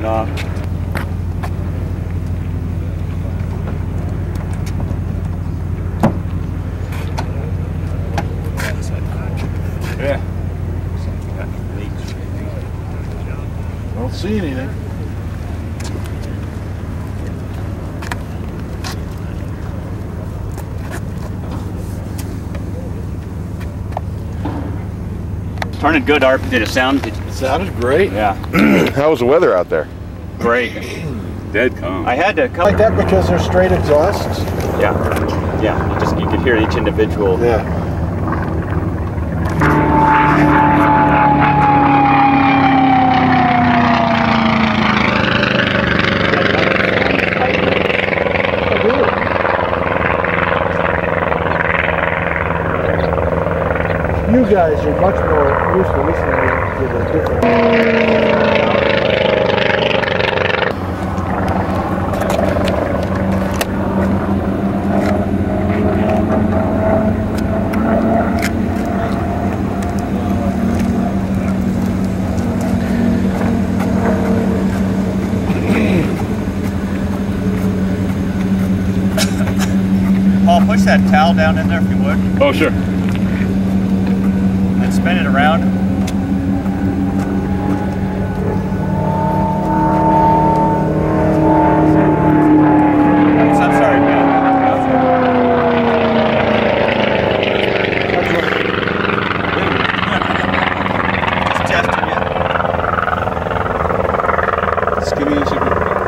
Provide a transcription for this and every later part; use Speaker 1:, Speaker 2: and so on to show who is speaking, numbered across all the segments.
Speaker 1: it off. Yeah.
Speaker 2: Don't see anything.
Speaker 1: Turning good, Art. Did it sound?
Speaker 2: It sounded great.
Speaker 1: Yeah.
Speaker 3: How was the weather out there?
Speaker 1: Great.
Speaker 4: Dead calm.
Speaker 1: I had to come.
Speaker 2: Like that because they're straight exhausts?
Speaker 1: Yeah. Yeah. You could hear each individual.
Speaker 2: Yeah. You guys are much more used to listening to the different.
Speaker 1: Paul, push that towel down in there if you would.
Speaker 4: Oh, sure.
Speaker 1: And spin it around. I'm sorry, man. Just testing you.
Speaker 4: Just give me a second.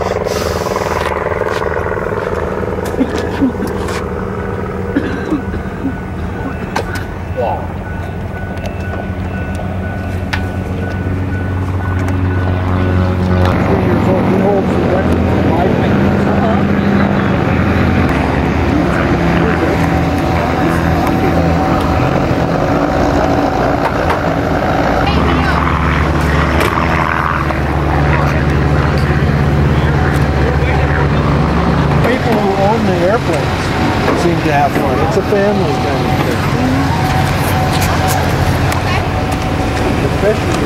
Speaker 2: Airplanes seem to have fun. It's a family kind of thing. Especially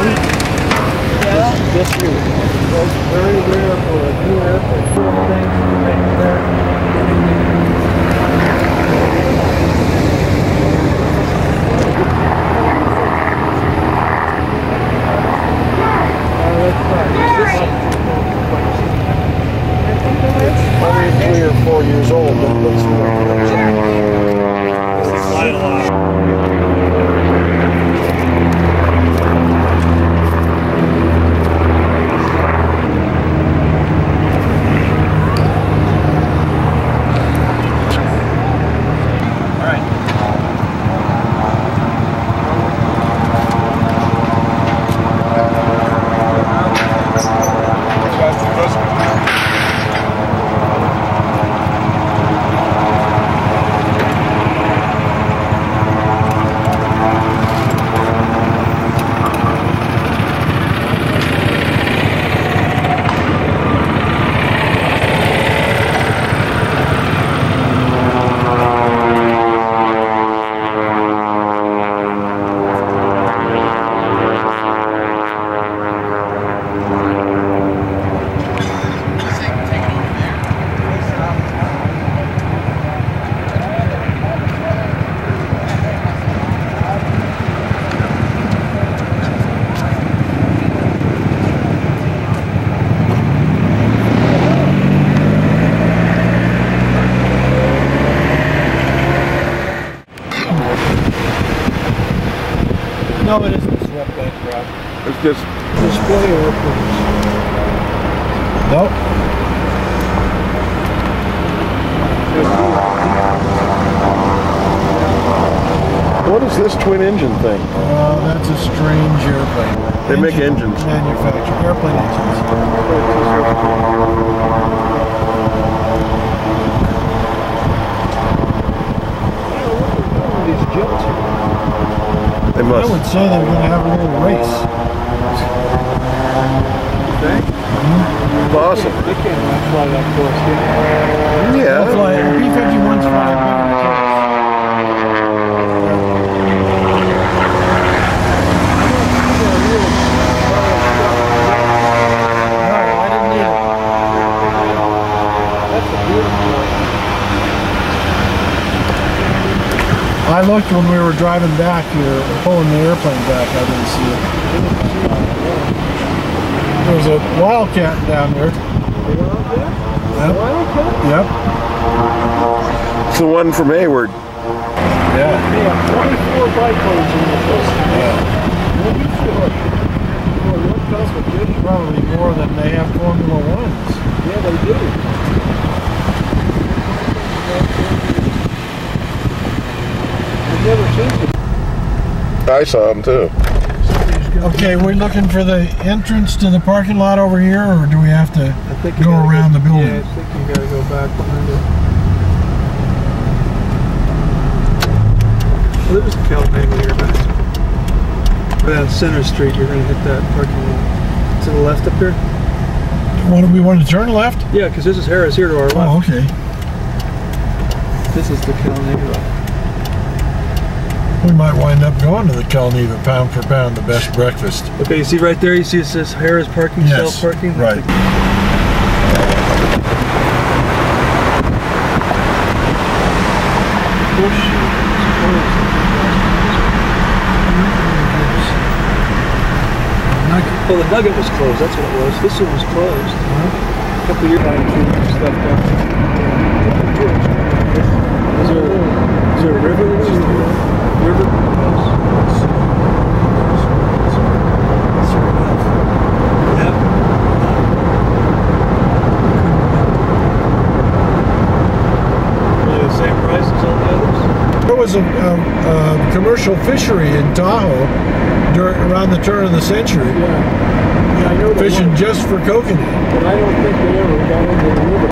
Speaker 2: this year. It's very rare for a new airplane. Little things right there. Only 3 or 4 years old, but it looks more. No, it isn't swept that crap.
Speaker 3: It's just
Speaker 2: display airplanes. Nope.
Speaker 3: what is this twin engine thing?
Speaker 2: That's a strange airplane.
Speaker 3: They make engines.
Speaker 2: Manufacture airplane engines. These jets.
Speaker 3: They must.
Speaker 2: I would say they were going to have a little race. You think?
Speaker 3: Awesome.
Speaker 2: They can't fly that close, can they?
Speaker 3: Yeah.
Speaker 2: They'll fly, B-51s fly bigger than cars. No, looked when we were driving back here, pulling the airplane back. I didn't see it. There was a wildcat down there. Yep. Yep.
Speaker 3: It's the one from Hayward.
Speaker 2: Yeah.
Speaker 5: Yeah, 24 bike lanes in the place.
Speaker 2: Probably more than they have Formula Ones.
Speaker 5: Yeah, they do. I've never seen them.
Speaker 3: I saw him too.
Speaker 2: Okay, we're looking for the entrance to the parking lot over here, or do we have to go around the building?
Speaker 5: Yeah, I think you gotta go back behind it. Well, there's a Calvino here, guys. Right on Center Street, you're gonna hit that parking lot. To the left up here?
Speaker 2: We want to turn left?
Speaker 5: Yeah, because this is Harris here to our left.
Speaker 2: Oh, okay.
Speaker 5: This is the Calneva.
Speaker 2: We might wind up going to the Calneva, pound for pound, the best breakfast.
Speaker 5: Okay, you see right there, you see it says Harris parking,
Speaker 2: Yes,
Speaker 5: self-parking?
Speaker 2: right.
Speaker 5: Well, the Nugget was closed, that's what it was. This one was closed. A couple of years back, stuff down. Is there a river? River? Yeah. Really the same price as all the others?
Speaker 2: There was a commercial fishery in Tahoe around the turn of the century,
Speaker 5: Yeah, I know.
Speaker 2: fishing just for coconut.
Speaker 5: But I don't think they ever got into the river.